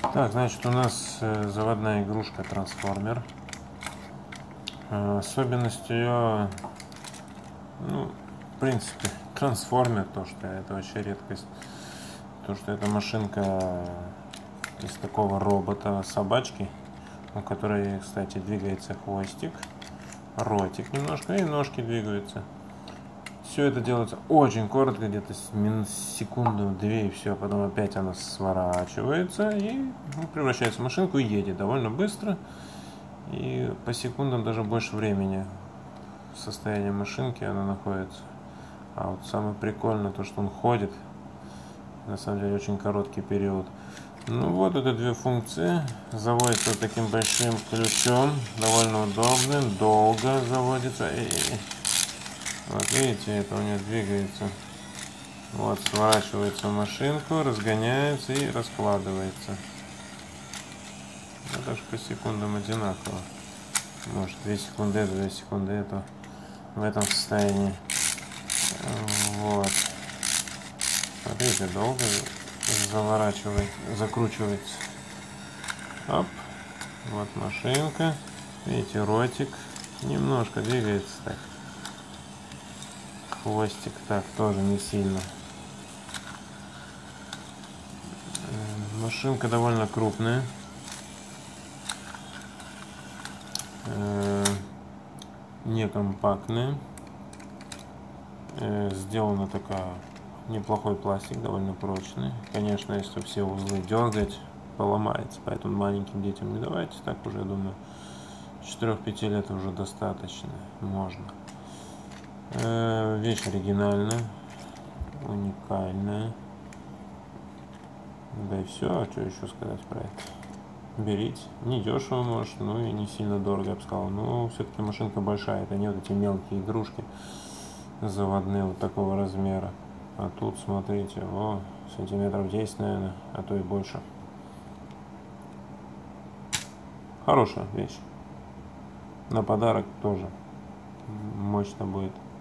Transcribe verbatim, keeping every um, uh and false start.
Так, значит, у нас заводная игрушка трансформер. Особенность ее, ну, в принципе, трансформер, то, что это вообще редкость. То, что эта машинка из такого робота собачки, у которой, кстати, двигается хвостик, ротик немножко, и ножки двигаются. Все это делается очень коротко, где-то секунду-две, и все. Потом опять она сворачивается и ну, превращается в машинку и едет довольно быстро. И по секундам даже больше времени в состоянии машинки она находится. А вот самое прикольное то, что он ходит. На самом деле очень короткий период. Ну вот это две функции. Заводится вот таким большим ключом. Довольно удобным. Долго заводится. И вот видите, это у нее двигается. Вот сворачивается в машинку, разгоняется и раскладывается. Ну, даже по секундам одинаково. Может две секунды это, две секунды это. В этом состоянии. Вот. Смотрите, долго заворачивает, закручивается. Оп. Вот машинка. Видите, ротик немножко двигается так. Хвостик так тоже не сильно. Машинка довольно крупная. Не компактная. Сделана такая неплохой пластик, довольно прочный. Конечно, если все узлы дергать, поломается. Поэтому маленьким детям не давайте. Так уже, я думаю, четырёх-пяти лет уже достаточно. Можно. Вещь оригинальная, уникальная. Да и все, а что еще сказать про это? Берите. Не дешево, может, ну и не сильно дорого, я бы сказал. Но все-таки машинка большая, это не вот эти мелкие игрушки заводные вот такого размера. А тут, смотрите, о, сантиметров десять, наверное, а то и больше. Хорошая вещь. На подарок тоже мощно будет.